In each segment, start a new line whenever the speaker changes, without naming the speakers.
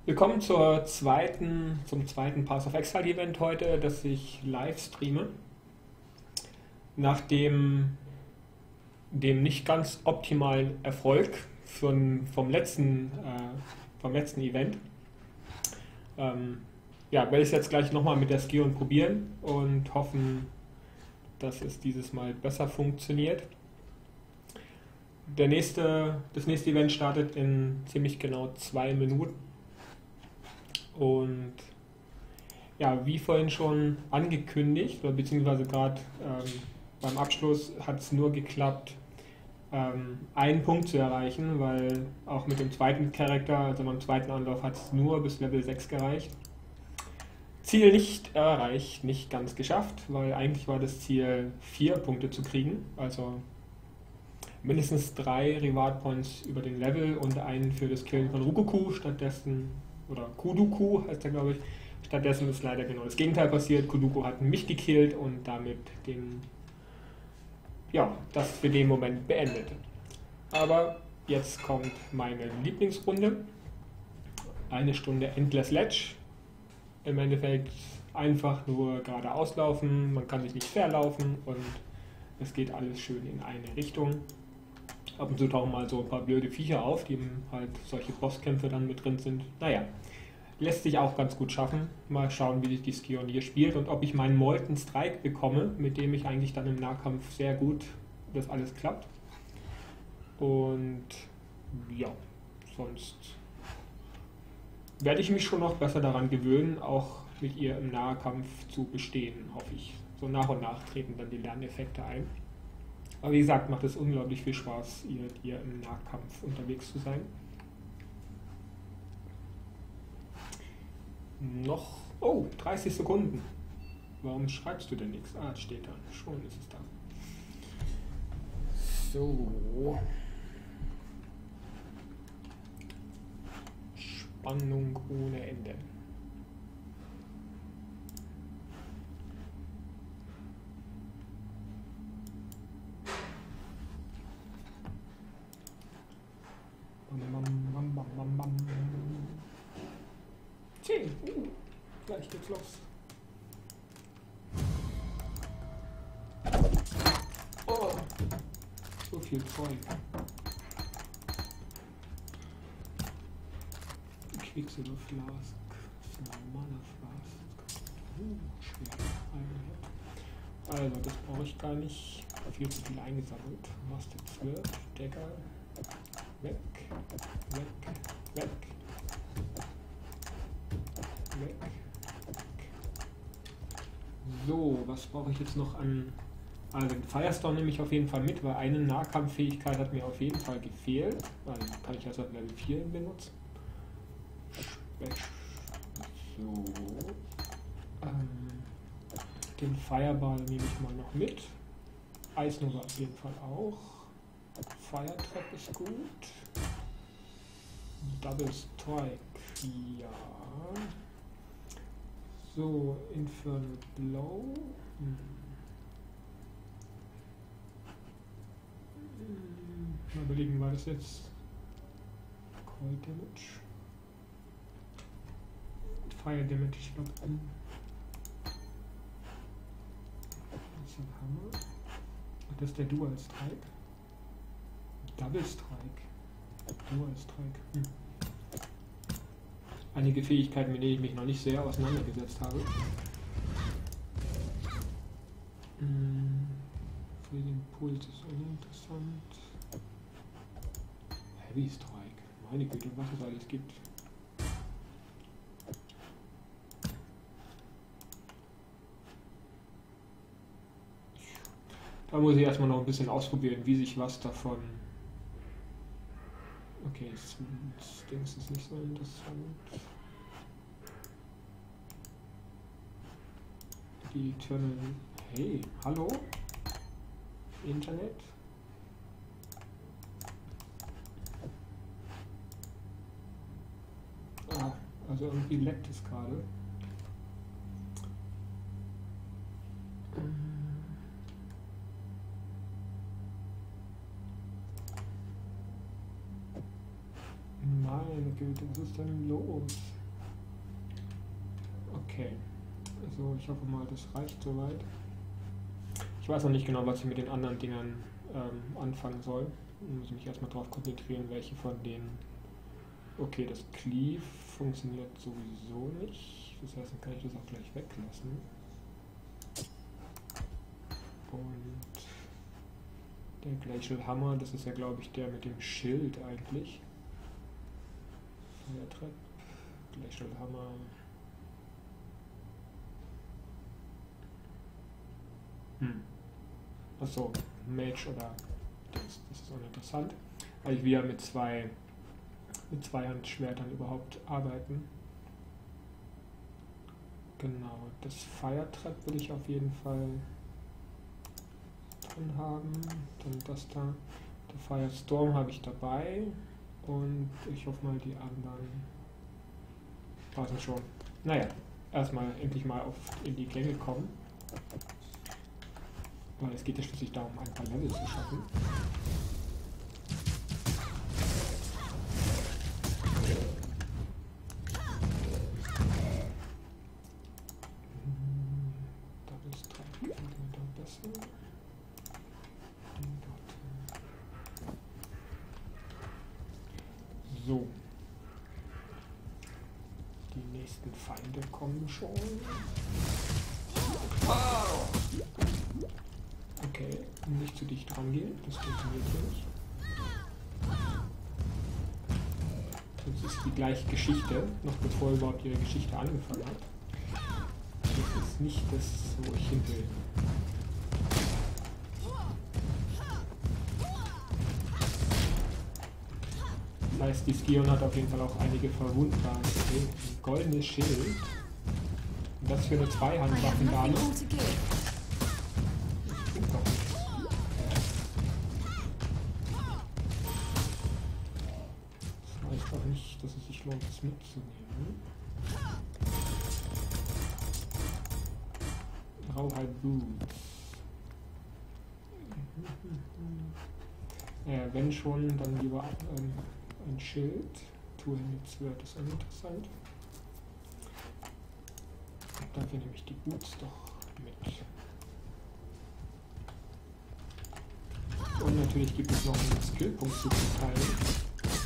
Willkommen zum zweiten Path of Exile Event heute, das ich live streame. Nach dem nicht ganz optimalen Erfolg vom letzten Event, werde ich es jetzt gleich nochmal mit der Skion probieren und hoffen, dass es dieses Mal besser funktioniert. Das nächste Event startet in ziemlich genau 2 Minuten. Und ja, wie vorhin schon angekündigt, oder beziehungsweise gerade beim Abschluss hat es nur geklappt, einen Punkt zu erreichen, weil auch mit dem zweiten Charakter, also beim zweiten Anlauf, hat es nur bis Level 6 gereicht. Ziel nicht erreicht, nicht ganz geschafft, weil eigentlich war das Ziel 4 Punkte zu kriegen, also mindestens 3 Reward Points über den Level und einen für das Killen von Rukuku, stattdessen, oder Kuduku heißt er, glaube ich. Stattdessen ist leider genau das Gegenteil passiert. Kuduku hat mich gekillt und damit das für den Moment beendet. Aber jetzt kommt meine Lieblingsrunde. 1 Stunde Endless Ledge. Im Endeffekt einfach nur geradeaus laufen, man kann sich nicht verlaufen und es geht alles schön in eine Richtung. Ab und zu tauchen mal so ein paar blöde Viecher auf, die halt solche Bosskämpfe dann mit drin sind. Naja, lässt sich auch ganz gut schaffen. Mal schauen, wie sich die Skion hier spielt und ob ich meinen Molten Strike bekomme, mit dem ich eigentlich dann im Nahkampf sehr gut das alles klappt. Und ja, sonst werde ich mich schon noch besser daran gewöhnen, auch mit ihr im Nahkampf zu bestehen, hoffe ich. So nach und nach treten dann die Lerneffekte ein. Aber wie gesagt, macht es unglaublich viel Spaß, ihr im Nahkampf unterwegs zu sein. Noch, 30 Sekunden. Warum schreibst du denn nichts? Ah, es steht da. Schon ist es da. So. Spannung ohne Ende. Bam, bam, bam, bam. 10. Gleich geht's los. Oh, so viel Zeug. Quicksilver Flask. Das ist ein normaler Flask. Schwer. Also, das brauche ich gar nicht. Viel zu viel eingesammelt. Masted Swirt, Decker. Weg, weg, weg. Weg. So, was brauche ich jetzt noch an... Also den Firestorm nehme ich auf jeden Fall mit, weil eine Nahkampffähigkeit hat mir auf jeden Fall gefehlt. Also kann ich also auf Level 4 benutzen. So. Den Fireball nehme ich mal noch mit. Eisnova auf jeden Fall auch. Fire Trap ist gut. Double Strike, ja. So, Infernal Blow. Mal überlegen, war das jetzt Cold Damage? Fire Damage, ich glaube. Das ist ein Hammer. Und das ist der Dual Strike. Double Strike. Dual Strike. Einige Fähigkeiten, mit denen ich mich noch nicht sehr auseinandergesetzt habe. Freezing Pulse ist uninteressant. Heavy Strike. Meine Güte, was es alles gibt. Da muss ich erstmal noch ein bisschen ausprobieren, wie sich was davon... Okay, das Ding ist nicht so interessant. Die Eternal... Hey, hallo? Internet? Ah, also irgendwie leckt es gerade. Meine Güte, was ist denn los? Okay. Also ich hoffe mal, das reicht soweit. Ich weiß noch nicht genau, was ich mit den anderen Dingern anfangen soll. Ich muss mich erstmal darauf konzentrieren, welche von denen... Okay, das Cleave funktioniert sowieso nicht. Das heißt, dann kann ich das auch gleich weglassen. Und der Glacial Hammer, das ist ja glaube ich der mit dem Schild eigentlich. Fire Trap, Glacial Hammer. Achso, Mage oder das ist uninteressant, weil ich wieder mit zwei Handschwertern überhaupt arbeiten. Genau, das Fire Trap will ich auf jeden Fall drin haben. Dann das da, der Firestorm habe ich dabei und ich hoffe mal die anderen passen schon. Naja, erstmal endlich mal in die Gänge kommen. Weil es geht ja schließlich darum, ein paar Level zu schaffen. Double Strike geht dann besser. So. Die nächsten Feinde kommen schon. Okay, nicht zu dicht rangehen, das funktioniert nicht. Das ist die gleiche Geschichte, noch bevor überhaupt ihre Geschichte angefangen hat. Das ist nicht das, wo ich hin will. Das heißt, die Skion hat auf jeden Fall auch einige verwundbare. Ein goldenes Schild. Und das für eine Zweihandwaffendame. Dass es sich lohnt, das mitzunehmen. Rauheit Boots. Wenn schon, dann lieber ein Schild. Two-Handed Sword ist uninteressant. Dafür nehme ich die Boots doch mit. Und natürlich gibt es noch einen Skillpunkt zu verteilen.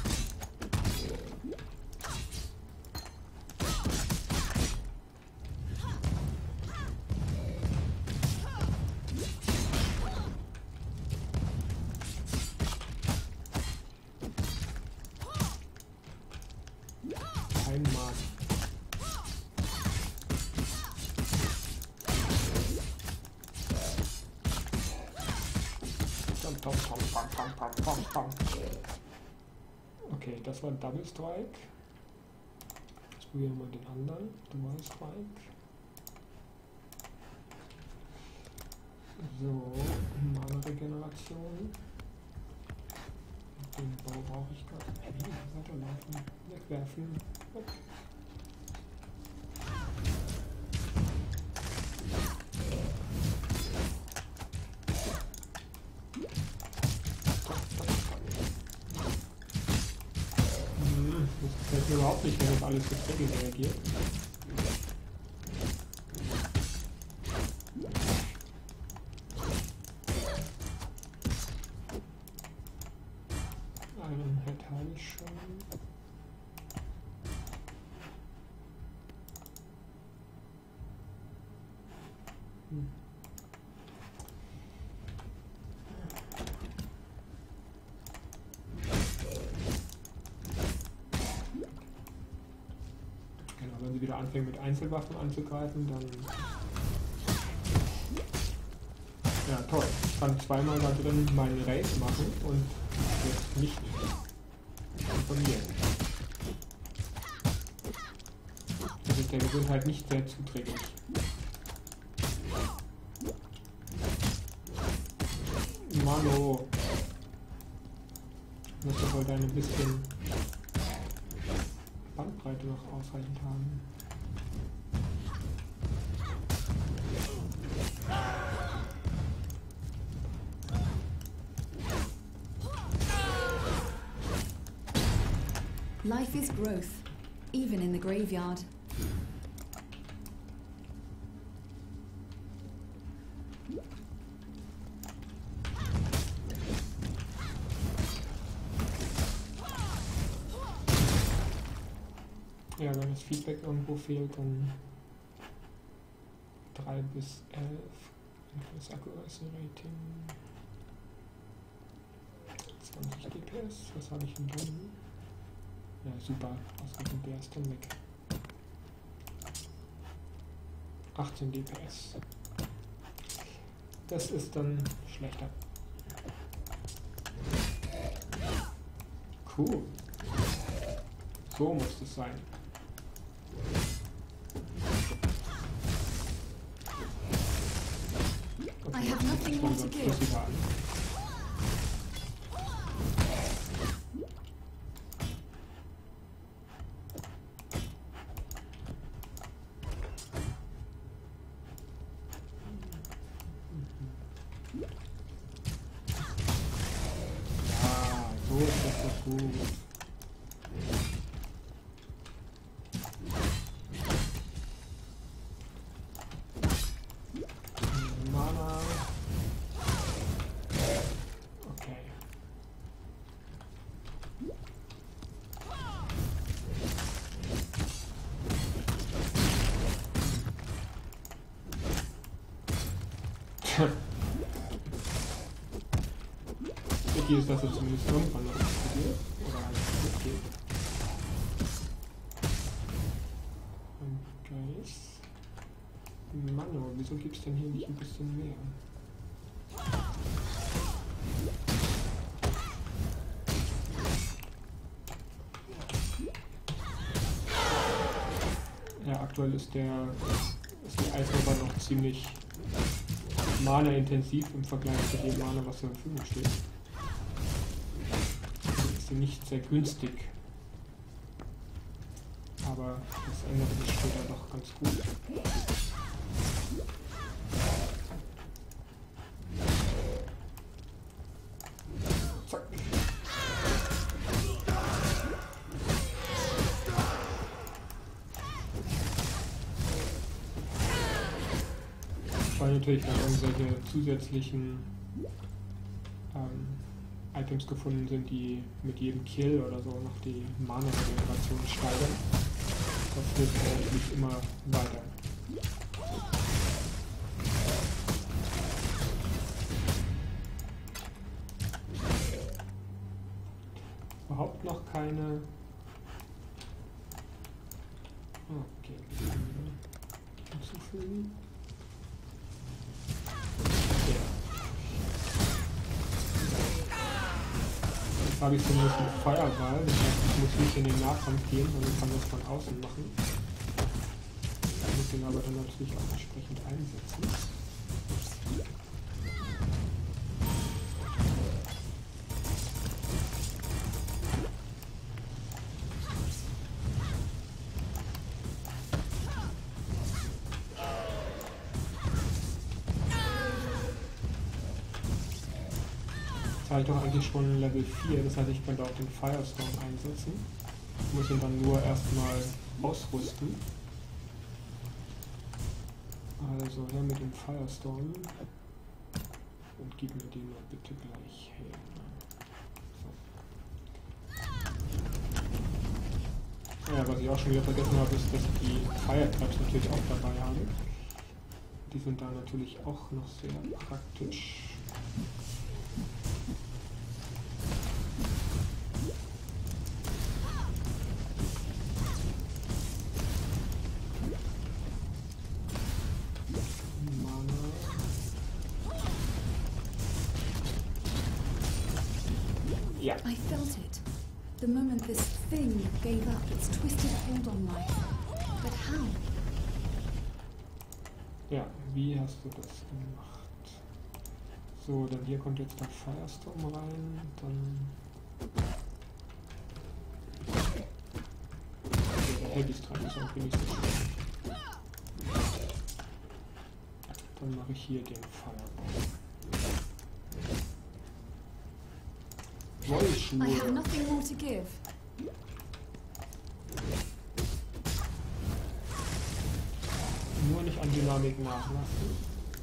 Okay, das war Double Strike. Jetzt probieren wir mal den anderen. Dual Strike. So, Mana-Regeneration. Den Bau brauche ich gerade. Weiterlaufen. Wegwerfen. Weg. Das gefällt mir überhaupt nicht, wenn das alles so tricky reagiert. Einen Head habe ich schon. Wenn sie wieder anfängt mit Einzelwaffen anzugreifen, dann... Ja, toll. Ich kann zweimal da drin meinen Raid machen und jetzt nicht von mir. Das ist der Gesundheit nicht sehr zuträglich. Mano! Du musst doch wohl ein bisschen Bandbreite noch ausreichend haben.
Life is growth, even in the graveyard.
Ja, wenn das Feedback irgendwo fehlt, dann 3 bis 11. Das Accuracy Rating 20 dps. Was habe ich denn drin? Ja, super. Ausgerechnet der ist dann weg. 18 dps. Das ist dann schlechter. Cool. So muss es sein. Okay,
I have nothing more to give.
Ja, so ist das doch gut. Mana. Okay. Tricky ist, dass er zumindest irgendwann noch explodiert oder halt gut geht. Und Geist. Mano, wieso gibt es denn hier nicht ein bisschen mehr? Ja, aktuell ist die Eisrobber noch ziemlich Mana-intensiv im Vergleich zu dem Mana, was zur Verfügung steht. Also ist sie nicht sehr günstig. Aber das ändert sich später doch ganz gut. Zack. Weil natürlich dann irgendwelche zusätzlichen Items gefunden sind, die mit jedem Kill oder so noch die Mana-Regeneration steigern. Das hilft natürlich immer weiter. Überhaupt noch keine. Okay, hinzufügen. Jetzt habe ich zumindest eine Feuerwahl, das heißt, ich muss nicht in den Nahkampf gehen, sondern kann das von außen machen. Ich muss den aber dann natürlich auch entsprechend einsetzen. Habe ich doch eigentlich schon Level 4, das heißt ich könnte auch den Firestorm einsetzen. Ich muss ihn dann nur erstmal ausrüsten. Also her mit dem Firestorm und gib mir den mal bitte gleich her. So. Ja, was ich auch schon wieder vergessen habe, ist, dass ich die Fire Traps natürlich auch dabei habe. Die sind da natürlich auch noch sehr praktisch. Yeah.
I felt it. The moment this thing gave up its twisted hold on life. But how?
Ja, wie hast du das gemacht? So, dann hier kommt jetzt der Firestorm rein, dann... Okay, der Heavy-Strike ist irgendwie nicht so schlimm. Dann mache ich hier den Fireball.
I have nothing more to give.
Nur nicht an Dynamik nachlassen.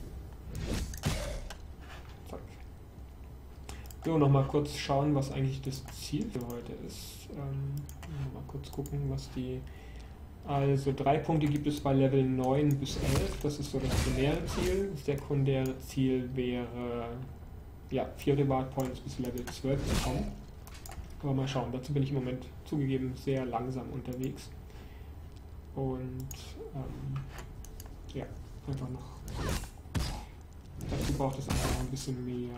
Zack. So, nochmal kurz schauen, was eigentlich das Ziel für heute ist. Mal kurz gucken, was die Also 3 Punkte gibt es bei Level 9 bis 11, das ist so das primäre Ziel. Das sekundäre Ziel wäre, ja, 4 Reward Points bis Level 12 zu kommen. Aber mal schauen, dazu bin ich im Moment zugegeben sehr langsam unterwegs. Und ja, einfach noch. Dazu braucht es einfach noch ein bisschen mehr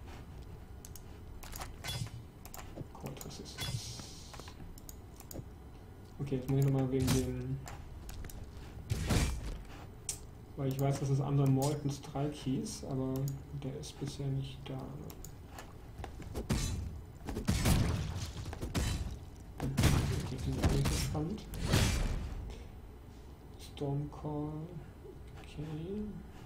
Cold Resistance. Okay, jetzt muss ich nochmal wegen dem. Weil ich weiß, dass es andere Molten Strike hieß, aber der ist bisher nicht da. Okay, das ist auch nicht so spannend. Stormcall. Okay.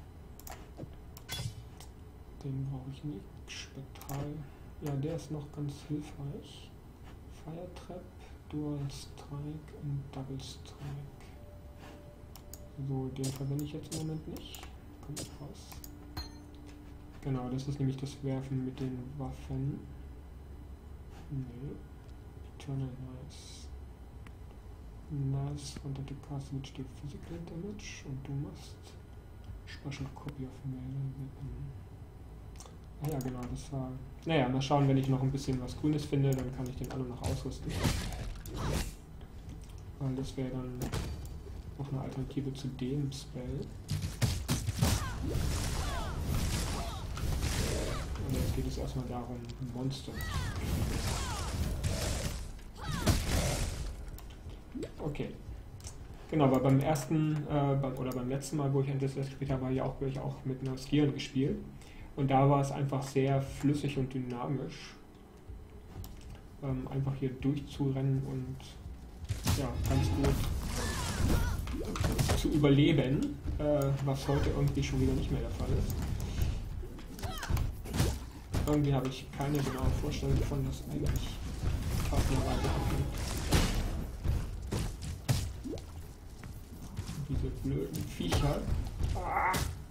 Den brauche ich nicht. Spektral. Ja, der ist noch ganz hilfreich. Fire Trap, Dual Strike und Double Strike. So, den verwende ich jetzt im Moment nicht. Kommt raus. Genau, das ist nämlich das Werfen mit den Waffen. Nee. Eternal Nice. Nice unter the cast which do physical damage und du machst Special Copy of Melee Weapon. Ah ja, genau, das war. Naja, mal schauen, wenn ich noch ein bisschen was Grünes finde, dann kann ich den alle noch ausrüsten. Weil das wäre dann noch eine Alternative zu dem Spell. Und jetzt geht es erstmal darum, Monster. Okay. Genau, aber beim ersten, beim letzten Mal, wo ich Endless Let's gespielt habe, habe ich auch mit einer Skion gespielt. Und da war es einfach sehr flüssig und dynamisch. Einfach hier durchzurennen und ja, ganz gut zu überleben, was heute irgendwie schon wieder nicht mehr der Fall ist. Irgendwie habe ich keine genaue Vorstellung davon, dass eigentlich Partnerweise angeht. Diese blöden Viecher. Ah.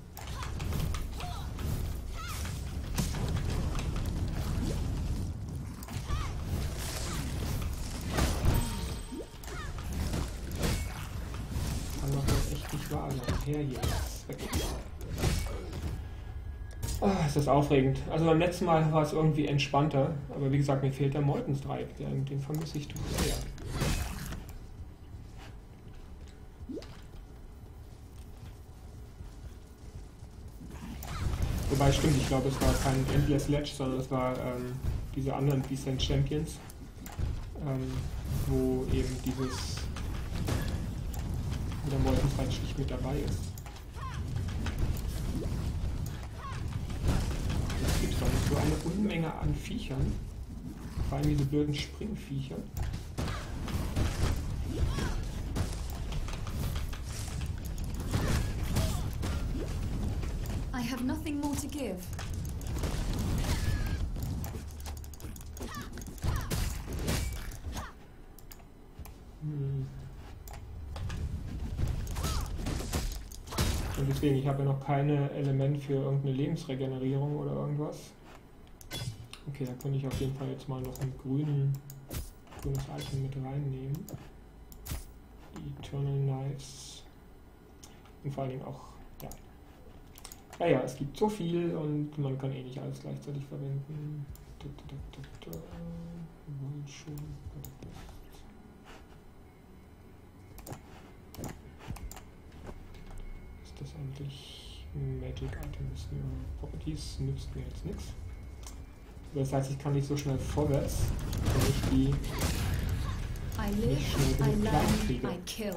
Kann doch jetzt echt nicht wahr sein. Her hier. Oh, ist das aufregend. Also beim letzten Mal war es irgendwie entspannter, aber wie gesagt, mir fehlt der Molten Strike, den vermisse ich doch sehr. Wobei, stimmt, ich glaube, es war kein Endless Ledge, sondern es war diese anderen Descent Champions, wo eben der Molten Strike schlicht mit dabei ist. Es gibt doch so eine Unmenge an Viechern, vor allem diese blöden Springviecher.
I have nothing more to give.
Und deswegen, ich habe ja noch keine Element für irgendeine Lebensregenerierung oder irgendwas. Okay, da könnte ich auf jeden Fall jetzt mal noch ein grünes Item mit reinnehmen. Eternal Knives. Und vor allen Dingen auch, ja. Ja, es gibt so viel und man kann eh nicht alles gleichzeitig verwenden. Ist das eigentlich Magic Items? Properties nützt mir jetzt nichts. Das heißt, ich kann nicht so schnell vorwärts, wenn ich die nicht schnell genug klar kriege.
I kill.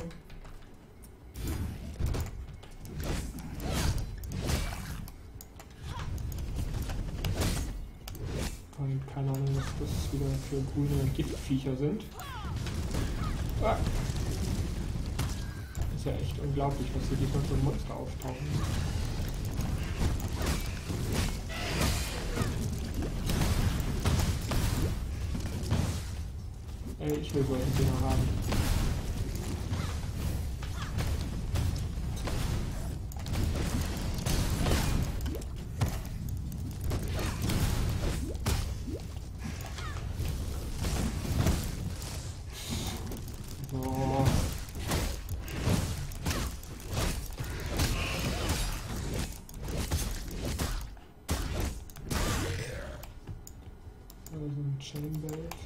Und keine Ahnung, was das wieder für grüne Giftviecher sind. Ah. Ist ja echt unglaublich, was hier diesmal für Monster auftauchen. Ey, ich will solche Dinger haben. So. Chainbelt.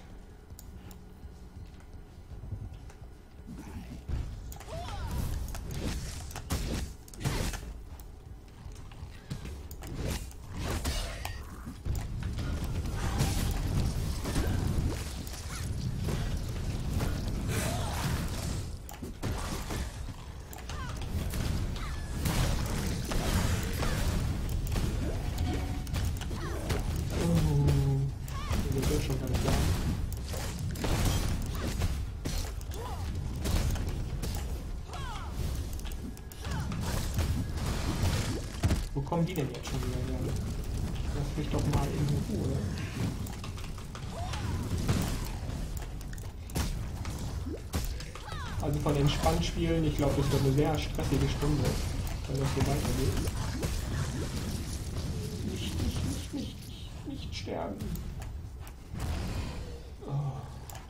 Wo kommen die denn jetzt schon wieder her? Lass mich doch mal in Ruhe. Also von entspannt spielen, ich glaube, das wird eine sehr stressige Stunde, wenn das so weitergeht. Nicht sterben. Oh.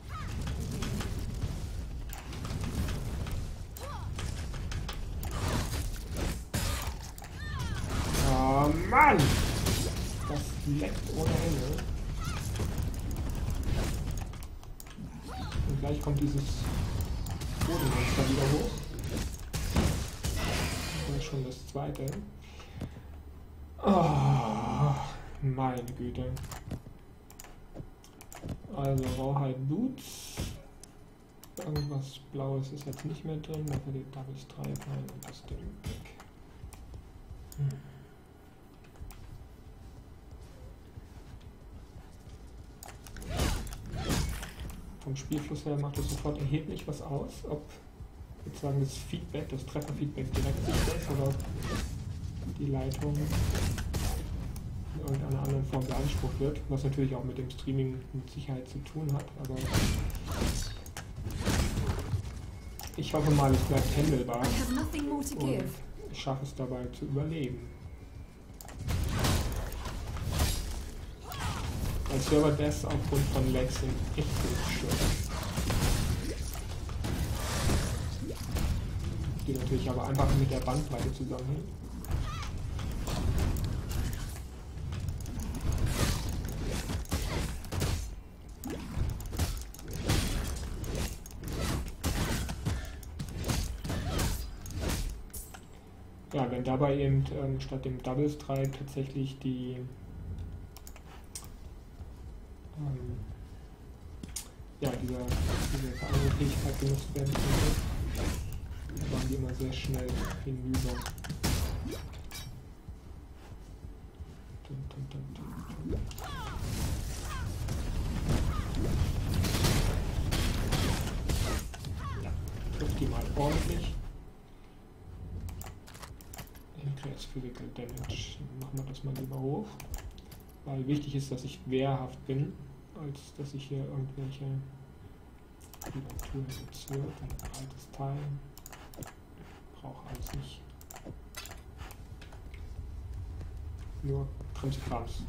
Oh Mann! Das leckt ohne Ende. Und gleich kommt dieses Bodenmonster wieder hoch. Das ist schon das zweite. Oh, meine Güte. Also Rawhide Boots. Irgendwas Blaues ist jetzt nicht mehr drin. Dafür die Double Stripe rein und das Ding weg. Vom Spielfluss her macht es sofort erheblich was aus, ob sozusagen das Feedback, das Trefferfeedback direkt sichtbar ist oder ob die Leitung in irgendeiner anderen Form beansprucht wird, was natürlich auch mit dem Streaming mit Sicherheit zu tun hat, aber ich hoffe mal, es bleibt handelbar und ich schaffe es dabei zu überleben. Weil Server-Deaths aufgrund von Lags sind echt schön. Die natürlich aber einfach mit der Bandbreite zusammenhängen. Ja, wenn dabei eben statt dem Double Strike tatsächlich die diese andere Fähigkeit genutzt werden könnte, dann waren die immer sehr schnell hinüber. Ja, trifft die mal ordentlich. Increase Physical Damage. Dann machen wir das mal lieber hoch. Weil wichtig ist, dass ich wehrhaft bin, als dass ich hier irgendwelche Kreaturen bezirkt. Ein altes Teil. Brauche alles nicht. Nur Krimskrams.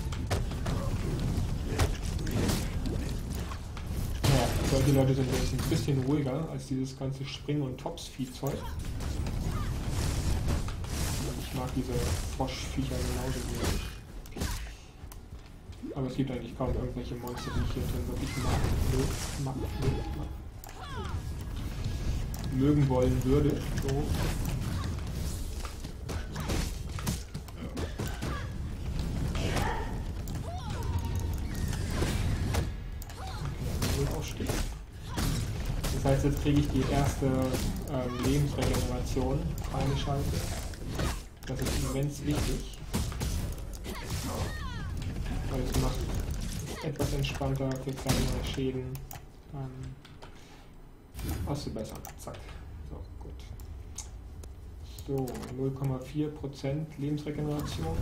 Naja, solche Leute sind jetzt ein bisschen ruhiger als dieses ganze Spring- und Tops-Viehzeug. Ich mag diese Froschviecher genauso wenig. Aber es gibt eigentlich kaum irgendwelche Monster, die ich hier drin wirklich mögen wollen würde. So. Okay, aufstehen. Das heißt, jetzt kriege ich die erste Lebensregeneration freigeschaltet. Das ist immens wichtig. Weil es macht etwas entspannter für kleinere Schäden auszubessern. Zack. So, gut. So, 0,4% Lebensregeneration.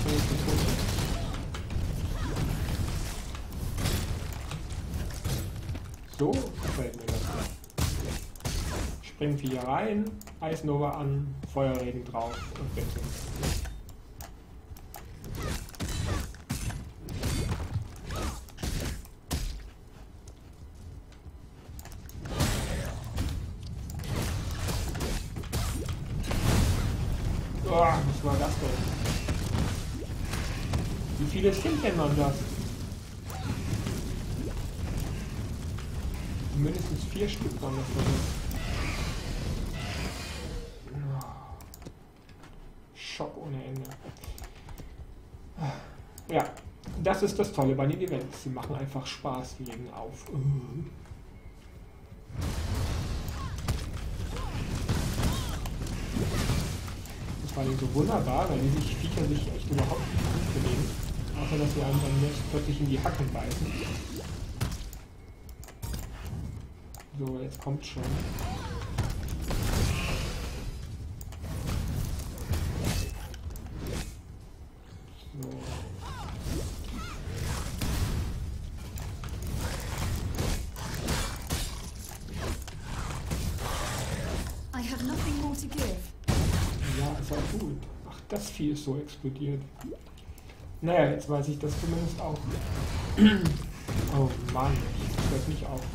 So, gefällt mir das. Springen wir hier rein, Eisnova an, Feuerregen drauf und bitte. Was war das denn? Wie viele sind denn man das? mindestens 4 Stück waren das drin. Schock ohne Ende. Ja, das ist das Tolle bei den Events. Sie machen einfach Spaß, die legen auf. Das war so wunderbar, weil diese Viecher sich echt überhaupt nicht anbewegen. Außer dass wir einem dann jetzt plötzlich in die Hacken beißen. So, jetzt kommt schon. So.
I have nothing more to give.
Ja, ist auch gut. Ach, das Vieh ist so explodiert. Naja, jetzt weiß ich das zumindest auch. Oh Mann, das hört nicht auf.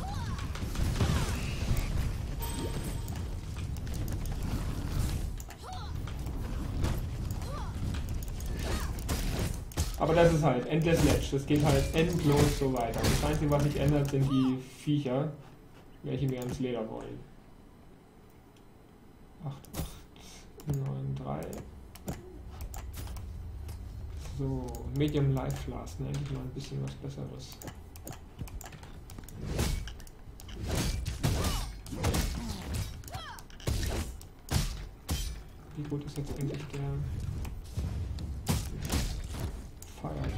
Aber das ist halt Endless Ledge. Das geht halt endlos so weiter. Das Einzige, was sich ändert, sind die Viecher, welche wir ans Leder wollen. 8, 8, 9, 3. So, Medium Life Last, endlich mal ein bisschen was Besseres. Wie gut ist jetzt eigentlich der Fireball?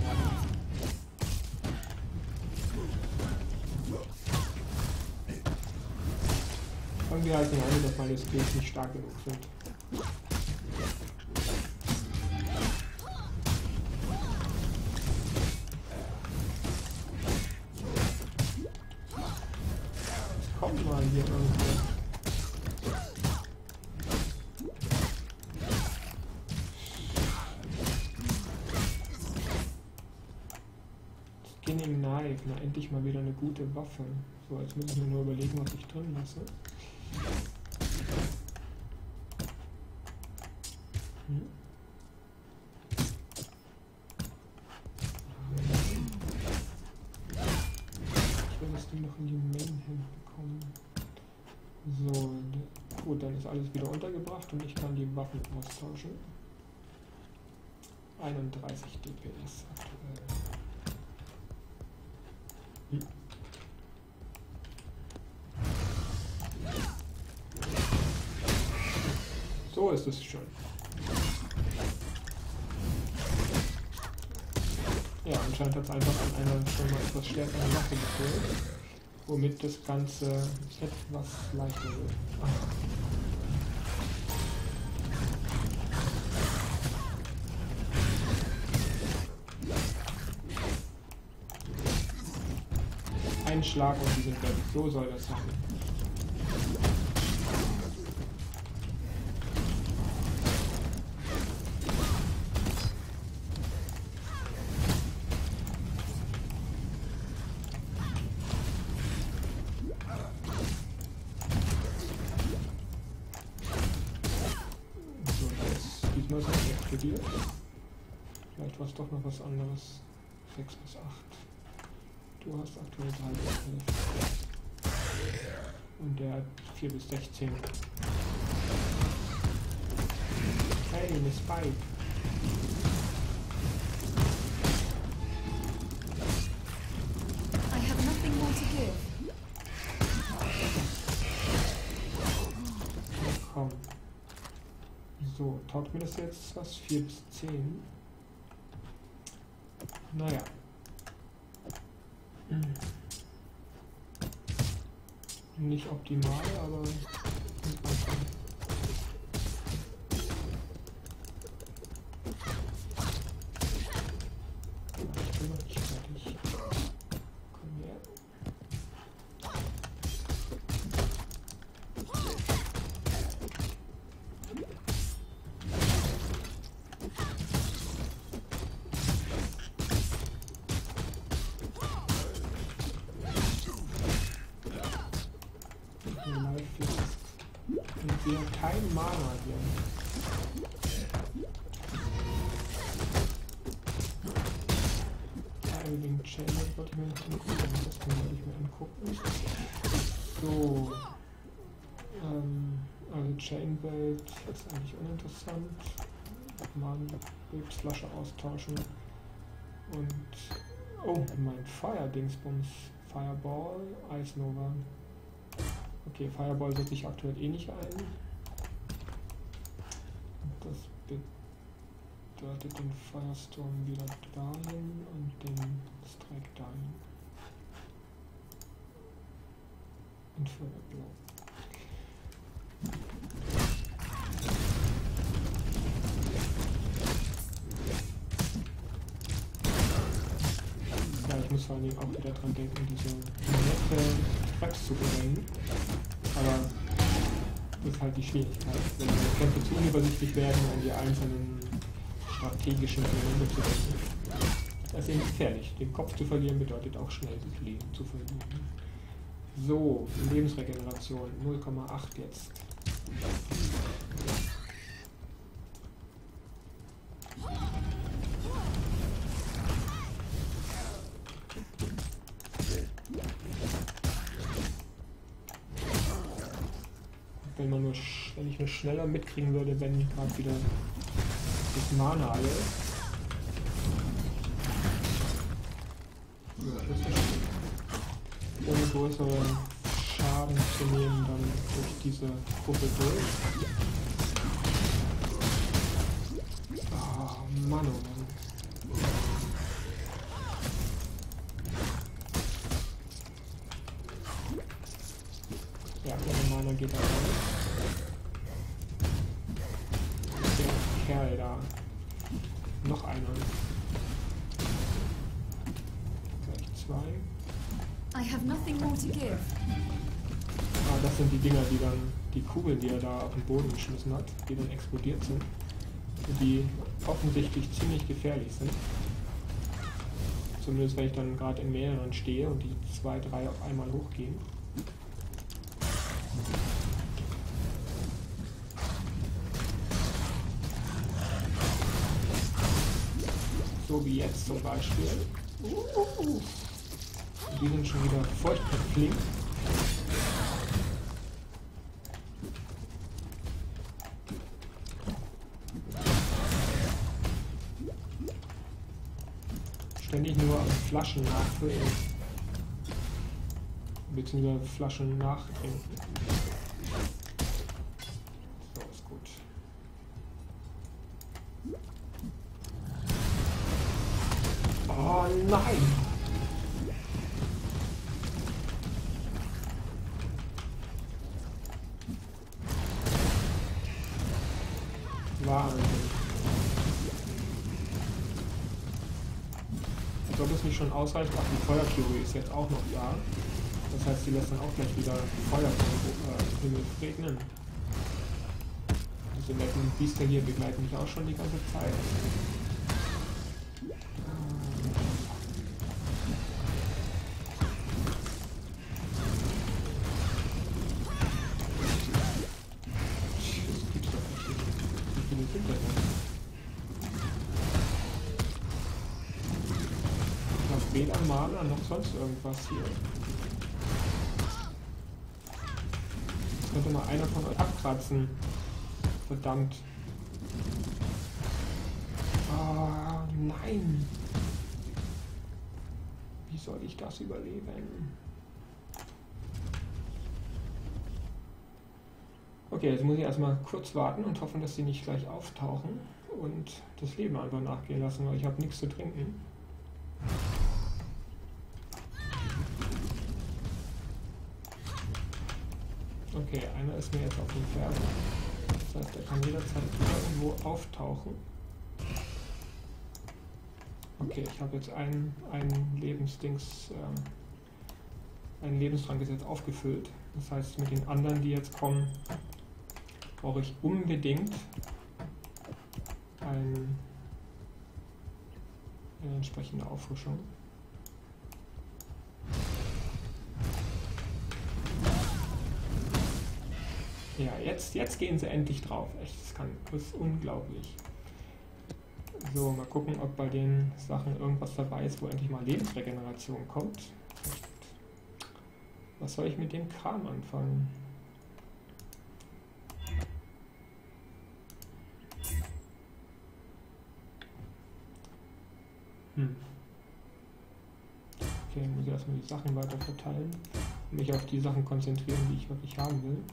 Irgendwie halt den Eindruck, dass meine Skills nicht stark genug sind. Kommt mal hier irgendwo. Skinning Knife, na endlich mal wieder eine gute Waffe. So, jetzt muss ich mir nur überlegen, was ich drin lasse. Ich will das Ding noch in die Main Hand bekommen. So, gut, dann ist alles wieder untergebracht und ich kann die Waffen austauschen. 31 DPS aktuell. So ist es schon. Ja, anscheinend hat es einfach an einer schon mal etwas stärkeren Waffe gefehlt, womit das Ganze etwas leichter wird. Ein Schlag und die sind weg. So soll das sein. Diesmal ist es explodiert. Vielleicht war es doch noch was anderes. 6 bis 8. Du hast aktuell 3 bis 11. Und der hat 4 bis 16. Hey, eine Spike.
I have nothing more to give.
Komm. So, taugt mir das jetzt was? 4 bis 10. Naja. Nicht optimal, aber ich bin noch nicht fertig. Komm her. Und wir haben kein Mana hier. Channel wollte ich mir noch angucken. Das wollte ich mir angucken. So. Also Chainbelt ist eigentlich uninteressant. Mal eine Bildflasche austauschen. Und. Oh, mein Fire-Dingsbums. Fireball, Ice Nova. Okay, Fireball setze ich aktuell eh nicht ein. Das bedeutet den Firestorm wieder dahin und den Strike dahin. Und Feuerblau. Ja, ich muss vor allem auch wieder dran denken, diese nette Traps zu verwenden. Aber das ist halt die Schwierigkeit. Wenn die Kämpfe zu unübersichtlich werden, an die einzelnen strategischen Elemente zu denken. Das ist eben gefährlich. Den Kopf zu verlieren bedeutet auch schnell das Leben zu verlieren. So, Lebensregeneration 0,8 jetzt. Wenn ich nur schneller mitkriegen würde, wenn gerade wieder das Mana alle ist. Ohne größeren Schaden zu nehmen, dann durch diese Gruppe durch. Ah, Mann, oh Mann. Ja, der Mana geht da rein. Der Kerl da. Noch einer. Gleich zwei.
I have nothing more to give.
Ah, das sind die Dinger, die dann, die Kugeln, die er da auf den Boden geschmissen hat, die dann explodiert sind. Und die offensichtlich ziemlich gefährlich sind. Zumindest wenn ich dann gerade in mehreren stehe und die 2, 3 auf einmal hochgehen. So wie jetzt zum Beispiel. Die sind schon wieder feucht verklingt. Ständig nur Flaschen nachfüllen. Beziehungsweise Flaschen nachtrinken. So, ist gut. Oh nein! Wahnsinn. Ich glaube, es nicht schon ausreicht. Ach, die Feuerfury ist jetzt auch noch da. Das heißt, sie lässt dann auch gleich wieder Feuer vom Himmel regnen. Diese netten Biester hier begleiten mich auch schon die ganze Zeit. Weder Mana noch sonst irgendwas hier. Das könnte mal einer von euch abkratzen. Verdammt. Ah, nein. Wie soll ich das überleben? Okay, jetzt muss ich erstmal kurz warten und hoffen, dass sie nicht gleich auftauchen und das Leben einfach nachgehen lassen, weil ich habe nichts zu trinken. Okay, einer ist mir jetzt auf dem Pferd. Das heißt, er kann jederzeit irgendwo auftauchen. Okay, ich habe jetzt einen Lebensdrang ist jetzt aufgefüllt. Das heißt, mit den anderen, die jetzt kommen, brauche ich unbedingt eine entsprechende Auffrischung. Ja, jetzt gehen sie endlich drauf. Echt, das ist unglaublich. So, mal gucken, ob bei den Sachen irgendwas dabei ist, wo endlich mal Lebensregeneration kommt. Was soll ich mit dem Kram anfangen? Okay, muss ich erstmal die Sachen weiter verteilen und mich auf die Sachen konzentrieren, die ich wirklich haben will.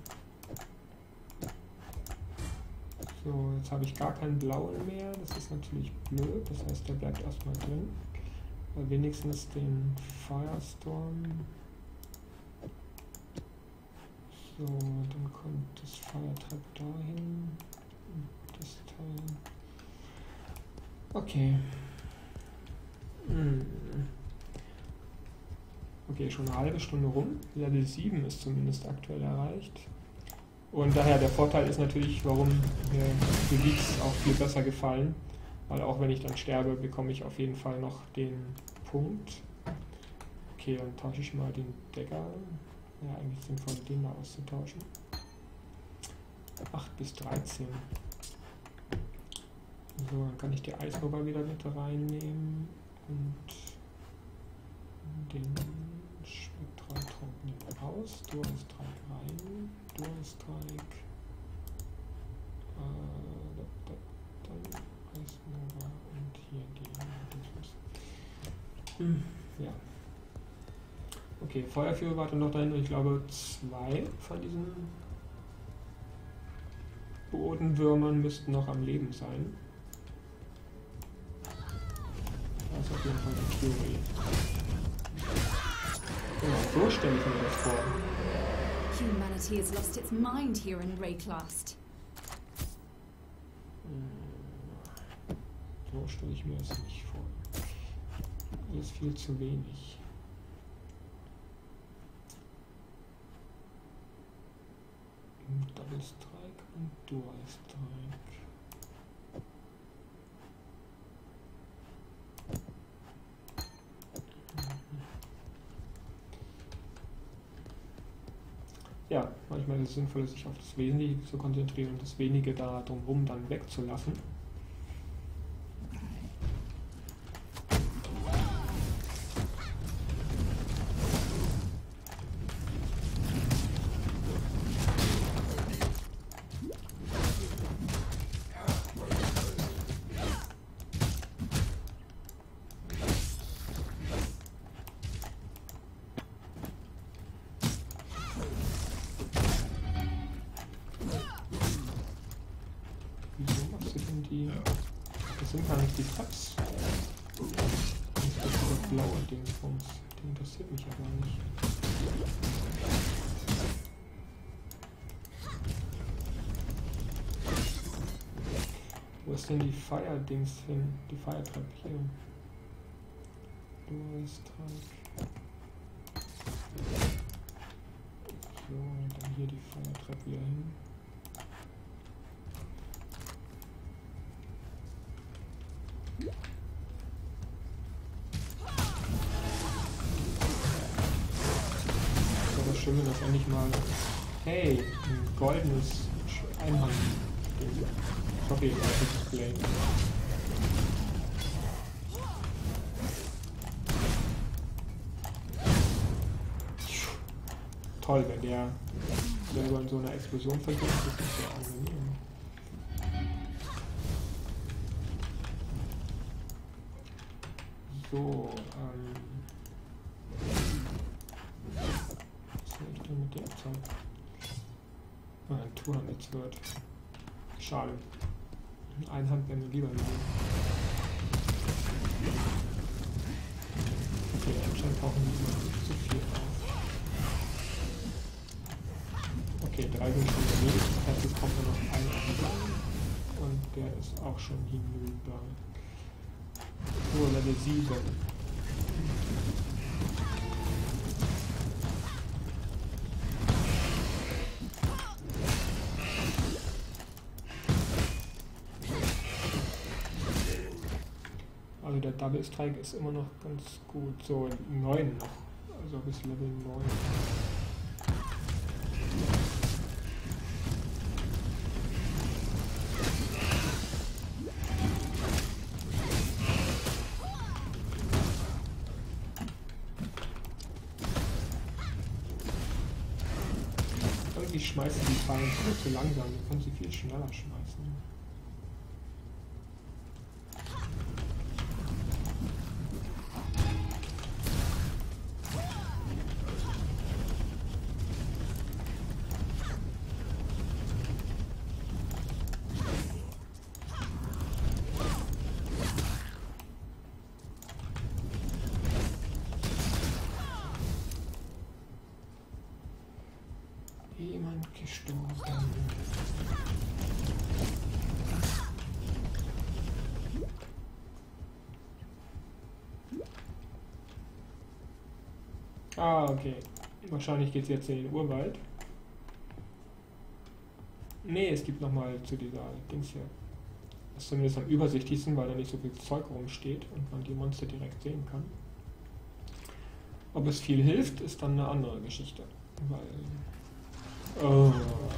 So, jetzt habe ich gar keinen blauen mehr, das ist natürlich blöd, das heißt, der bleibt erstmal drin. Aber wenigstens den Firestorm. So, dann kommt das Firetrap dahin. Und das Teil. Okay. Okay, schon eine halbe Stunde rum. Level 7 ist zumindest aktuell erreicht. Und daher der Vorteil ist natürlich, warum mir die Leaks auch viel besser gefallen. Weil auch wenn ich dann sterbe, bekomme ich auf jeden Fall noch den Punkt. Okay, dann tausche ich mal den Dagger. Ja, eigentlich sinnvoll, den da auszutauschen. 8 bis 13. So, dann kann ich die Eisrober wieder mit reinnehmen. Und den Spektraltrank nehmen wir raus. Dual-Strike rein. Dual-Strike. Dann Eisnova und hier die. Ja. Okay, Feuerführer wartet noch dahin und ich glaube 2 von diesen Bodenwürmern müssten noch am Leben sein. Das ist auf jeden Fall die Theorie. Genau, so stelle ich mir das vor.
Humanity has lost its mind here in Rayclast.
So stelle ich mir das nicht vor. Alles viel zu wenig. Double Strike und Dual Strike. Ja, manchmal ist es sinnvoll, sich auf das Wesentliche zu konzentrieren und das Wenige da drumherum dann wegzulassen. Das sind gar nicht die Tabs. Das ist dieser blaue Dingsbums. Der interessiert mich aber nicht. Wo ist denn die Fire-Dings hin? Die Fire-Trap hier. Dual-Strike. So, dann hier die Fire-Trap wieder hin. Das Schöne, dass endlich mal, hey, ein goldenes Einhand. Ich hoffe, ihr seid das Blade. Toll, wenn der selber in so einer Explosion vergeht, das ist sehr angenehm. So, was soll ich denn mit dem Zeug? Ein Turm jetzt wird. Schade. Einhand wäre mir lieber gewesen. Okay, anscheinend brauchen die immer nicht zu viel auf. Okay, 3 sind schon erledigt, das heißt, es kommt nur noch ein Eingang. Und der ist auch schon hinüber. So, Level 7. Also der Double Strike ist immer noch ganz gut. So, 9 noch. Also bis Level 9. Eigentlich schmeißen die Fallen viel zu langsam, wir können sie viel schneller schmeißen. Jemand gestorben. Ah, okay. Wahrscheinlich geht es jetzt in den Urwald. Nee, es gibt nochmal zu dieser Dings hier. Das ist zumindest am übersichtlichsten, weil da nicht so viel Zeug rumsteht und man die Monster direkt sehen kann. Ob es viel hilft, ist dann eine andere Geschichte. Weil... Oh.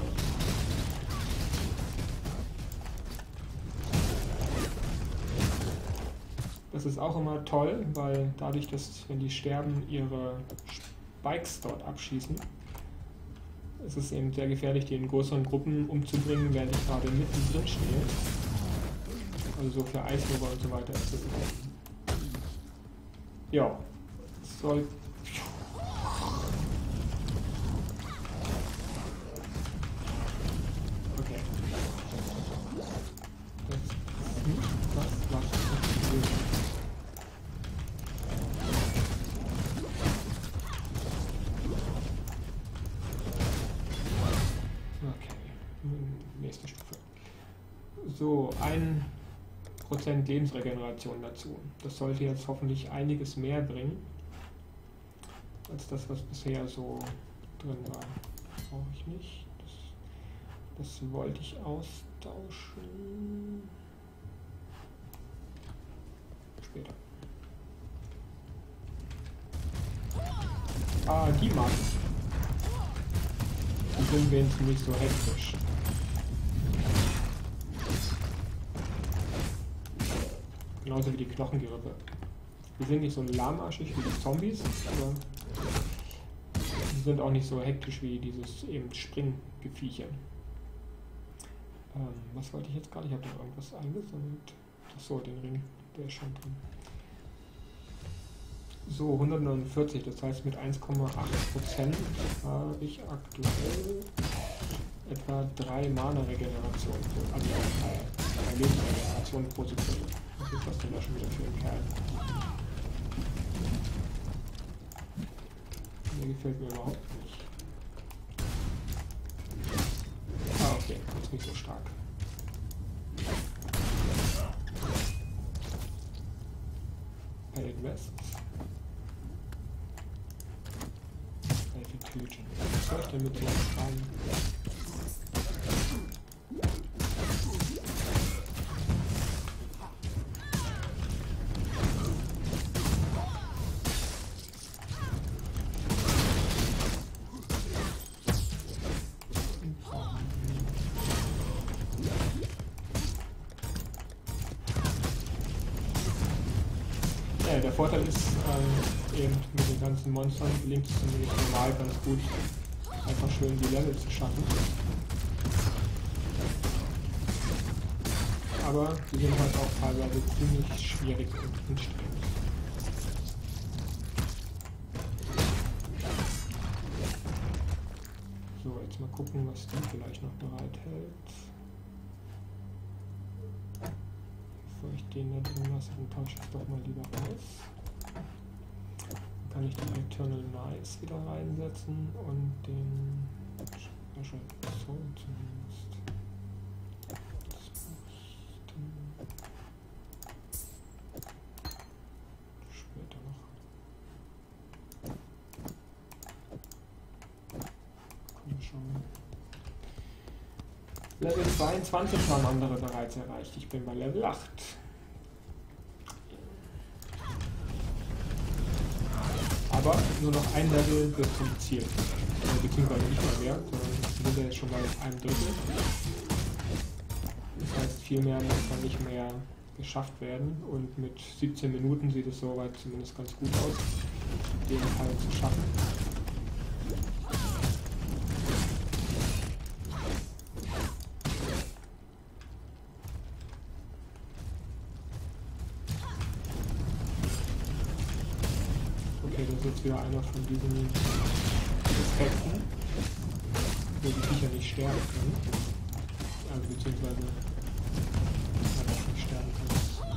Das ist auch immer toll, weil dadurch, dass, wenn die sterben, ihre Spikes dort abschießen, ist es eben sehr gefährlich, die in größeren Gruppen umzubringen, während ich gerade mittendrin stehe. Also so für Eisnova und so weiter ist das auch. Ja, es soll... Okay. Das ist nicht das, was ich will. Nächste Stufe. So, 1% Lebensregeneration dazu. Das sollte jetzt hoffentlich einiges mehr bringen, als das, was bisher so drin war. Brauche ich nicht. Das wollte ich austauschen. Später. Ah, die mag ich. Die sind wenigstens nicht so hektisch. Genauso wie die Knochengerippe. Die sind nicht so lahmarschig wie die Zombies, aber die sind auch nicht so hektisch wie dieses eben Springgeviecher. Was wollte ich jetzt gerade? Ich habe da irgendwas eingesammelt. Achso, den Ring, der ist schon drin. So, 149, das heißt mit 1,8% habe ich aktuell etwa 3 Mana-Regeneration, also 3 Lebensregeneration pro Sekunde. Was ist das denn da schon wieder für ein Kerl? Der gefällt mir überhaupt nicht. Ah, okay, ist nicht so stark. Pellet West. Tüten. Was soll ich denn mit so einem? Ja, der Vorteil ist, eben mit den ganzen Monstern gelingt es zumindest normal ganz gut, einfach schön die Level zu schaffen. Aber die sind halt auch teilweise ziemlich schwierig und anstrengend. So, jetzt mal gucken, was die vielleicht noch bereithält. Bevor ich den da drin lasse, dann tausche ich es doch mal lieber aus. Kann ich den Eternal Nice wieder reinsetzen und den Special Soul zumindest. Das mache ich dann später noch. Komm schon. Level 22 haben andere bereits erreicht. Ich bin bei Level 8. Aber nur noch ein Level bis zum Ziel. Beziehungsweise nicht mal mehr, sondern wir sind ja jetzt schon bei einem Drittel. Das heißt, viel mehr muss dann nicht mehr geschafft werden. Und mit 17 Minuten sieht es soweit zumindest ganz gut aus, den Teil zu schaffen. ist jetzt wieder einer von diesen Effekten, wo die Viecher nicht sterben können. Also beziehungsweise einfach nicht sterben können.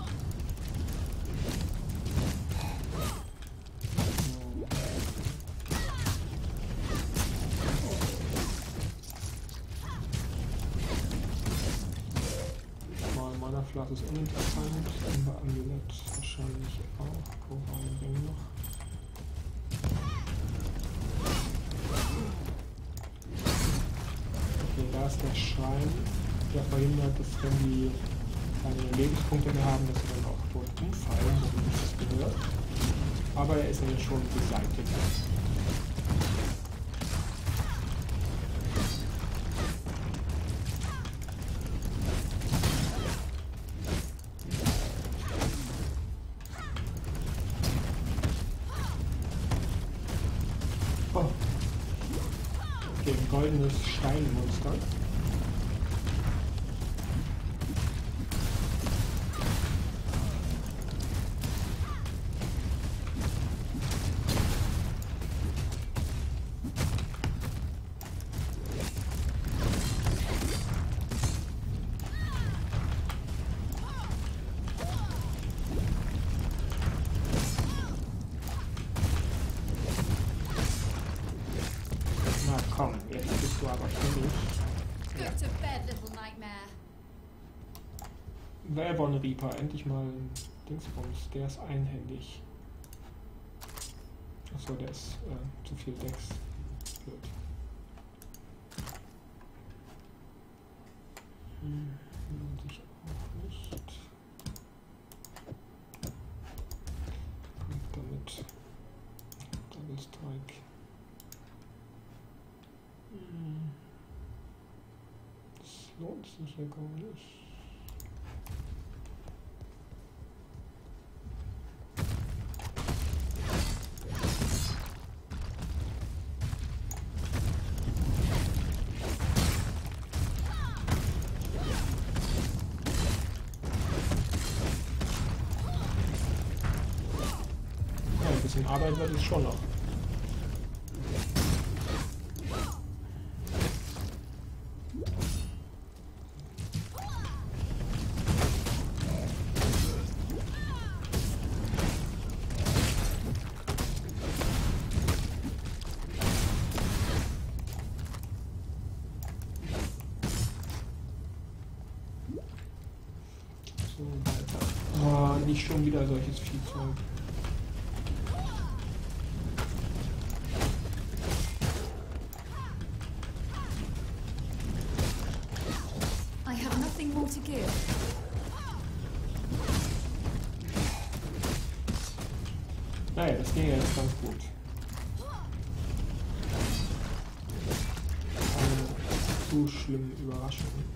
Mana-Flas ist uninteressant, Ember Amulett wahrscheinlich auch, Korallenring noch. Okay, da ist der Schrein, der verhindert, dass wenn die keine Lebenspunkte mehr haben, dass sie dann auch dort umfallen, so wie das gehört. Aber er ist ja schon beseitigt. Okay, ein goldenes Steinmonster. Komm, jetzt bist du aber fertig. Ja.
Go to bed, little nightmare.
Valborn Reaper, endlich mal ein Dingsbums, der ist einhändig. Achso, der ist zu viel Dex. Blöd. Lohnt sich auch nicht. Kommt damit. Double Strike. Das lohnt sich ja gar nicht. Ja, ein bisschen Arbeit wird es schon noch. So, weiter. Oh, nicht schon wieder solches Viehzeug.
I have nothing more to give.
Naja, das ging ja jetzt ganz gut. Keine zu schlimmen Überraschungen.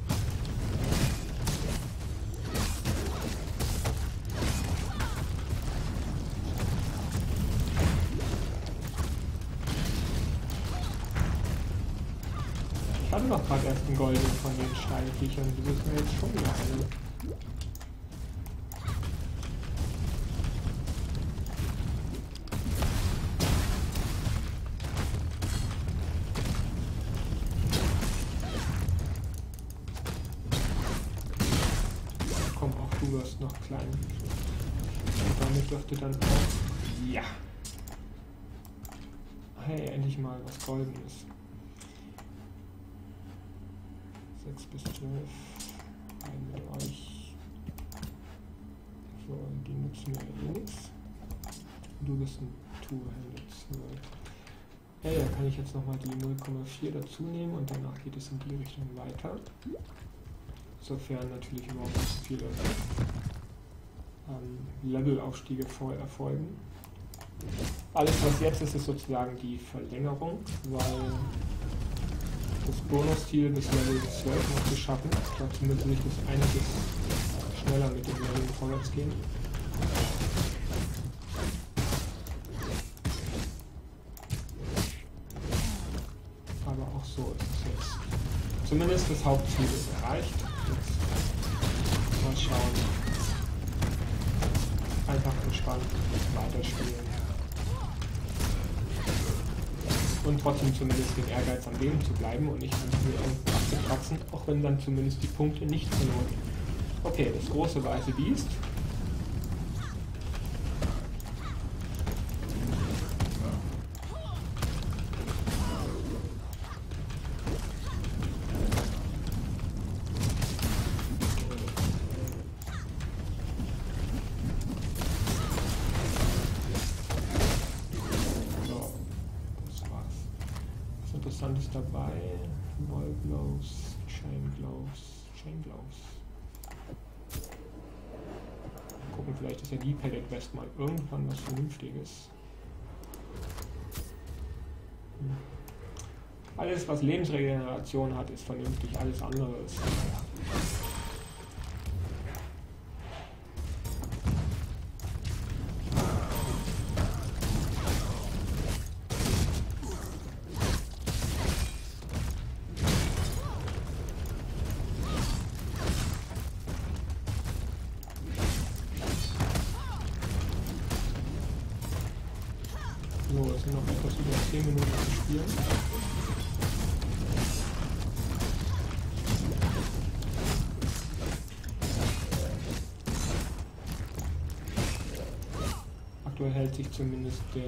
Ich hatte noch gerade erst einen Golden von den Steinviechern, die müssen wir jetzt schon wieder alle. Komm, auch du wirst noch klein. Und damit dürfte dann auch... Ja! Hey, endlich mal was Goldenes. 6 bis 12. Ein mit euch. So, die nutzen wir eh nichts. Du bist ein Two-Handed Sword. Ja, ja, kann ich jetzt nochmal die 0,4 dazu nehmen und danach geht es in die Richtung weiter. Sofern natürlich überhaupt nicht so viele Levelaufstiege vorher erfolgen. Alles was jetzt ist, ist sozusagen die Verlängerung, weil das Bonusziel bis Level 12 noch geschaffen. Dazu müsste sich das einiges schneller mit dem Level vorwärts gehen. Aber auch so ist es jetzt. Zumindest das Hauptziel ist erreicht. Jetzt mal schauen. Einfach entspannt weiterspielen. und trotzdem zumindest den Ehrgeiz am Leben zu bleiben und nicht einfach nur irgendwo abzukratzen, auch wenn dann zumindest die Punkte nicht verloren. Okay, das große weiße Biest. Interessantes dabei. Wall Gloves, Chain Gloves. Gucken, vielleicht ist ja die Pellet West mal irgendwann was Vernünftiges. Alles, was Lebensregeneration hat, ist vernünftig. Alles andere ist. So, es sind noch etwas über 10 Minuten zu spielen. Aktuell hält sich zumindest die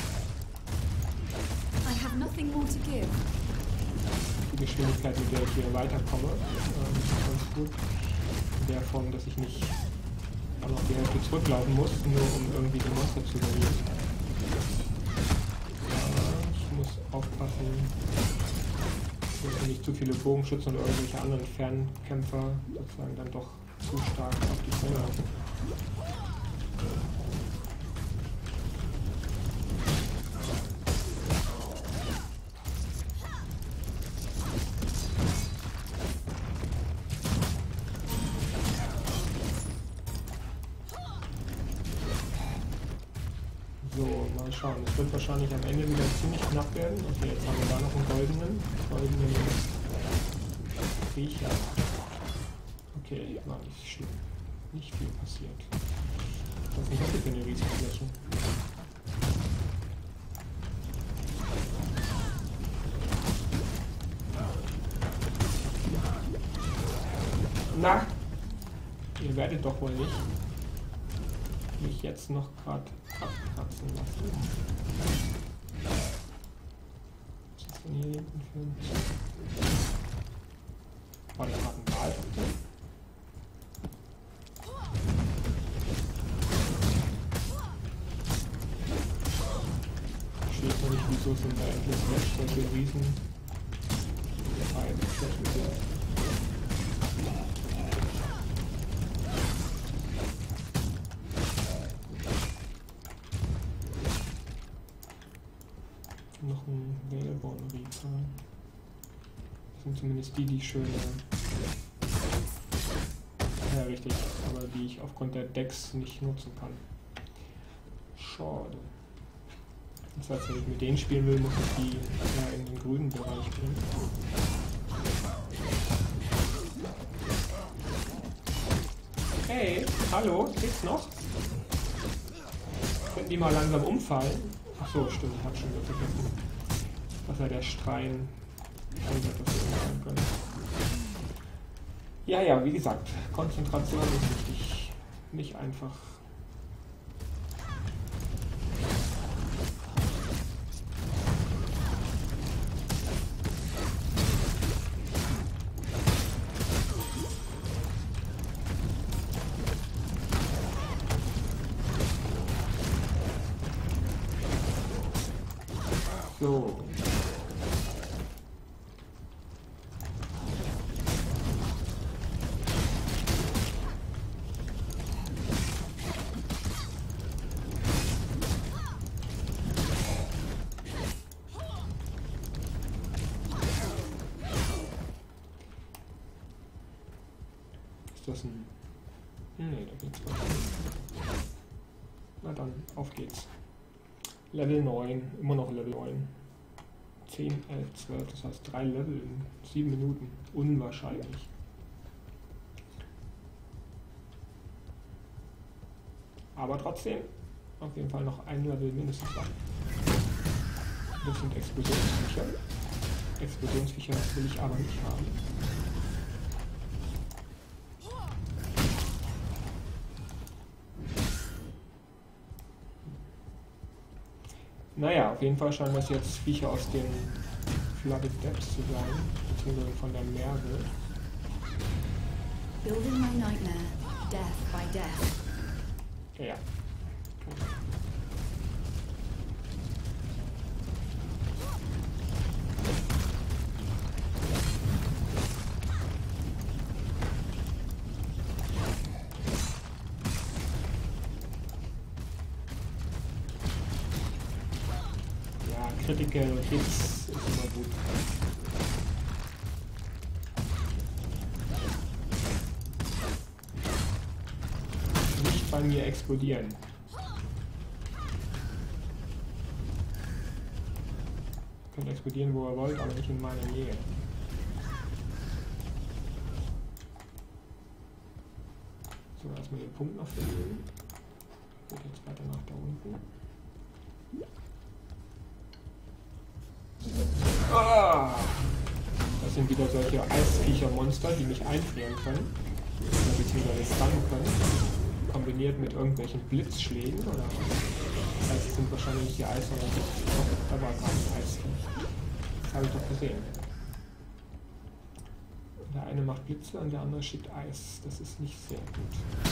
Geschwindigkeit, mit der ich hier weiterkomme, ganz gut. In der Form, dass ich nicht auch noch die Hälfte zurücklaufen muss, nur um irgendwie die Monster zu überleben. Aufpassen, dass nicht zu viele Bogenschützen und irgendwelche anderen Fernkämpfer sozusagen dann doch zu stark auf die Fälle laufen. So, mal schauen. Es wird wahrscheinlich am Ende wieder ziemlich knapp werden. Okay, jetzt haben wir da noch einen goldenen Riecher. Okay, war nicht schlimm. Nicht viel passiert. Was nicht hatte für eine Riesenfläche. Na, ihr werdet doch wohl nicht mich jetzt noch gerade abkratzen lassen. Was ist denn hier hinten für ein... War der gerade ein Wal? Ich weiß noch nicht, wieso sind da endlich Match solche Riesen... Noch ein Whaleborn Reaper. Das sind zumindest die schöne. Ja, richtig, aber die ich aufgrund der Decks nicht nutzen kann. Schade. Das heißt, wenn ich mit denen spielen will, muss ich die ja in den grünen Bereich bringen. Hey, hallo, geht's noch? Könnten die mal langsam umfallen? Ach so, stimmt, ich habe schon wieder vergessen, dass er der Strein sein können. Ja, wie gesagt, Konzentration ist wichtig. Nicht einfach. So. Ist das ein... Nee, da geht's weiter. Na dann, auf geht's. Level 9, immer noch Level 9. 10, 11, 12, das heißt 3 Level in 7 Minuten. Unwahrscheinlich. Aber trotzdem, auf jeden Fall noch ein Level mindestens lang. Das sind Explosionsviecher. Explosionsviecher will ich aber nicht haben. Naja, auf jeden Fall scheinen das jetzt Viecher aus den Flooded Depths zu sein, beziehungsweise von der Meere.
Building my nightmare, death by death.
Ja. Critical Hits ist immer gut. Nicht bei mir explodieren. Ihr könnt explodieren, wo ihr wollt, aber nicht in meiner Nähe. So, erstmal den Punkt noch verlieren. Geht jetzt weiter nach da unten. Ah, das sind wieder solche Eisviecher-Monster, die mich einfrieren können, beziehungsweise stunnen können, kombiniert mit irgendwelchen Blitzschlägen oder das heißt, es sind wahrscheinlich nicht die Eis, sondern da war gerade ein Eisviech. Das habe ich doch gesehen. Der eine macht Blitze und der andere schickt Eis. Das ist nicht sehr gut.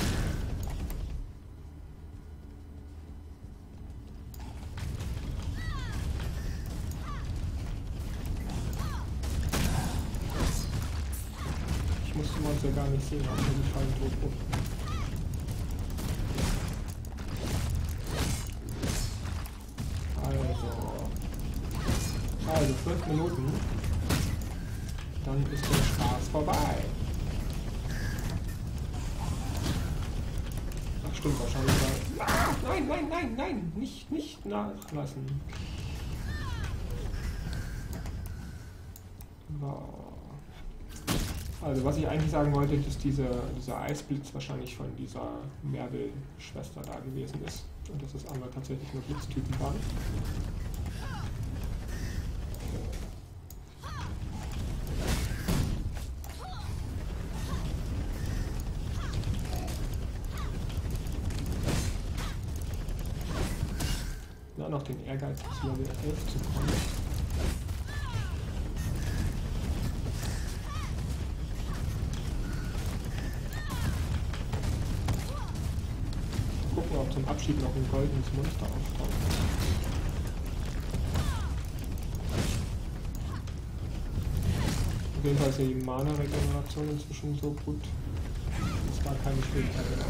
Monster gar nicht sehen, aber die fallen tot rum. Also 5 Minuten, dann ist der Spaß vorbei. Ach stimmt, wahrscheinlich. Ah, nein, nicht nachlassen. Wow. Also was ich eigentlich sagen wollte, dass dieser Eisblitz wahrscheinlich von dieser Merble-Schwester da gewesen ist und dass das andere tatsächlich nur Blitztypen waren. Na, noch den Ehrgeiz bis Level 11 zu kommen. Zum Abschied noch ein goldenes Monster auftaucht. Auf jeden Fall ist ja die Mana-Regeneration inzwischen so gut. Es war keine Schwierigkeit mehr.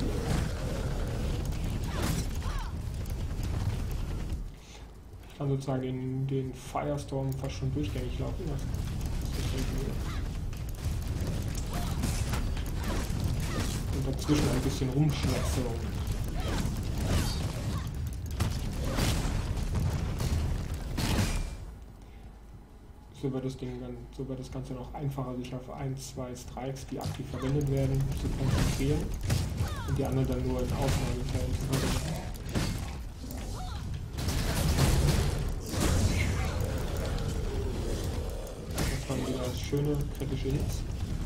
Ich kann sozusagen den Firestorm fast schon durchgängig laufen lassen. Und dazwischen ein bisschen rumschwätzeln. So wird das Ganze noch einfacher, sich auf 1, 2 Strikes, die aktiv verwendet werden, zu konzentrieren und die anderen dann nur in Ausnahmefällen zu verwenden. Das waren wieder schöne kritische Hits.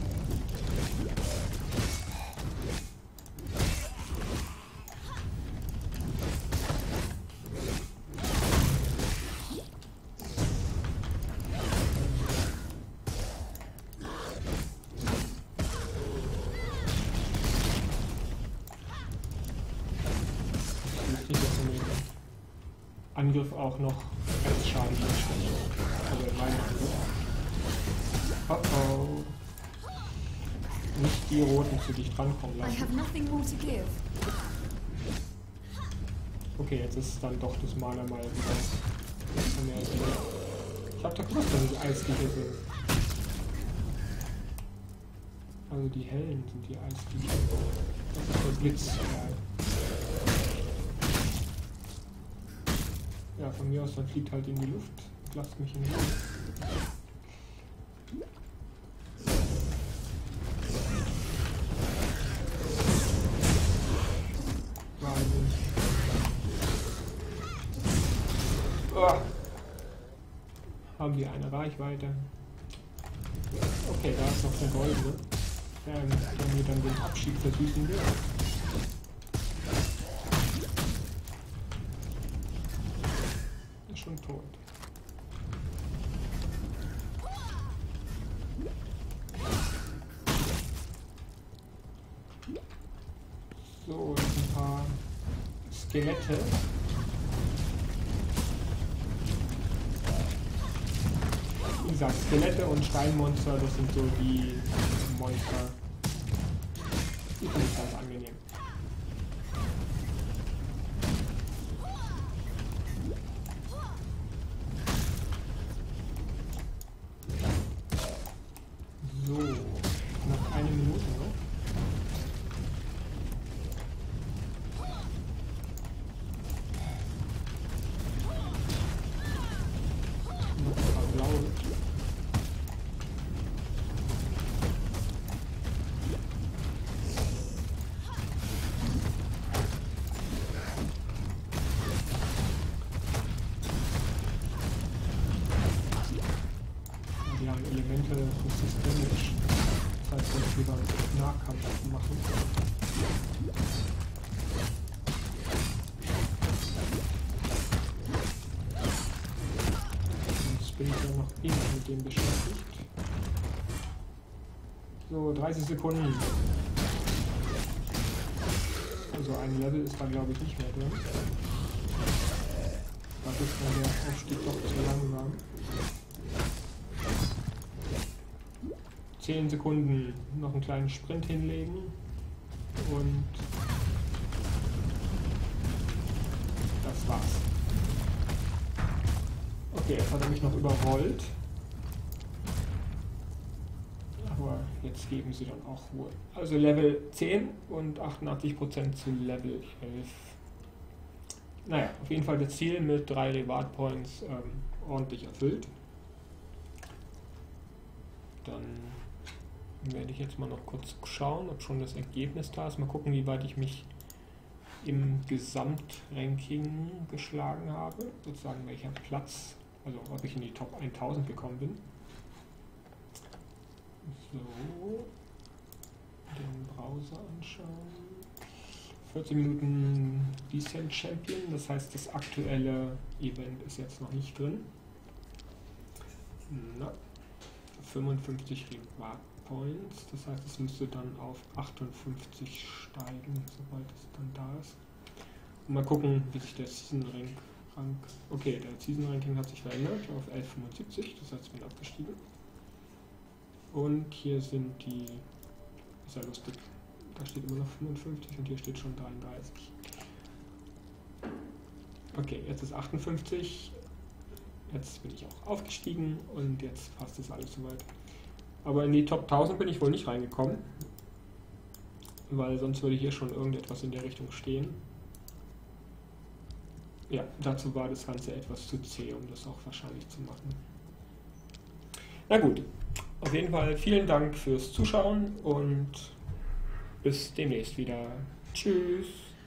Angriff auch noch Restschaden herstellen. Also in meinem Angriff. Oh oh. Nicht die Roten zu dich drankommen lassen. Okay, jetzt ist dann doch das Maler mal wieder. Ich hab doch gewusst, dass es Eisviecher sind. Also die hellen sind die Eisviecher. Das ist der Blitz. Ja, von mir aus, dann fliegt halt in die Luft. Lasst mich in Ruhe. Wahnsinn. Oh. haben die eine Reichweite. Okay, da ist noch der Goldene, der mir dann den Abschied versüßen will. Ist schon tot. So, jetzt ein paar Skelette. Wie gesagt, Skelette und Steinmonster, das sind so die Monster. Die finde ich ganz angenehm. So, noch eine Minute noch. Noch ein paar blaue. Die haben Elemente Damage. Das heißt, wir lieber Nahkampf machen. Jetzt bin ich ja noch immer mit dem beschäftigt. So, 30 Sekunden. Also ein Level ist da glaube ich nicht mehr drin. Das ist dann der Aufstieg doch zu langsam. 10 Sekunden noch einen kleinen Sprint hinlegen und das war's. Okay, jetzt hat er mich noch überrollt. Aber jetzt geben sie dann auch Ruhe. Also Level 10 und 88% zu Level 11. Naja, auf jeden Fall das Ziel mit 3 Reward Points ordentlich erfüllt. Dann werde ich jetzt mal noch kurz schauen, ob schon das Ergebnis da ist. Mal gucken, wie weit ich mich im Gesamtranking geschlagen habe. Sozusagen welcher Platz, also ob ich in die Top 1000 gekommen bin. So, den Browser anschauen. 14 Minuten Descent Champion, das heißt das aktuelle Event ist jetzt noch nicht drin. Na, 55 Reward Points, das heißt es müsste dann auf 58 steigen, sobald es dann da ist. Und mal gucken, wie sich der Season Rank. Okay, der Season Ranking hat sich verändert auf 11,75, das heißt ich bin abgestiegen. Und hier sind die, ist ja lustig, da steht immer noch 55 und hier steht schon 33. Okay, jetzt ist 58, jetzt bin ich auch aufgestiegen und jetzt passt das alles soweit. Aber in die Top 1000 bin ich wohl nicht reingekommen, weil sonst würde hier schon irgendetwas in der Richtung stehen. Ja, dazu war das Ganze etwas zu zäh, um das auch wahrscheinlich zu machen. Na gut, auf jeden Fall vielen Dank fürs Zuschauen und bis demnächst wieder. Tschüss!